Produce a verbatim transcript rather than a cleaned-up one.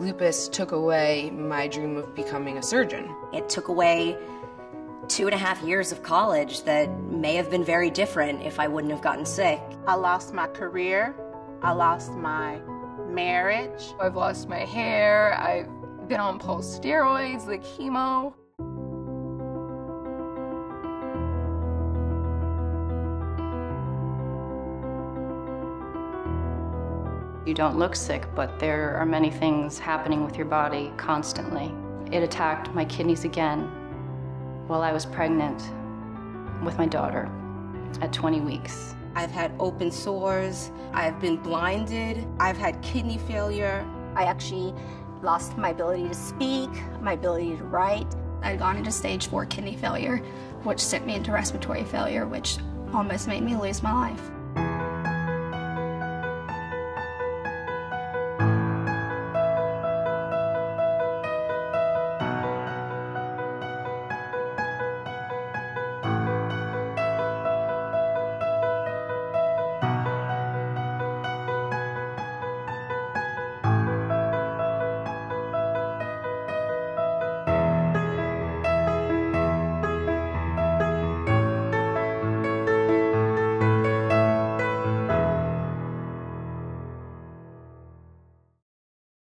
Lupus took away my dream of becoming a surgeon. It took away two and a half years of college that may have been very different if I wouldn't have gotten sick. I lost my career. I lost my marriage. I've lost my hair. I've been on pulse steroids, the chemo. You don't look sick, but there are many things happening with your body constantly. It attacked my kidneys again while I was pregnant with my daughter at twenty weeks. I've had open sores, I've been blinded, I've had kidney failure. I actually lost my ability to speak, my ability to write. I'd gone into stage four kidney failure, which sent me into respiratory failure, which almost made me lose my life.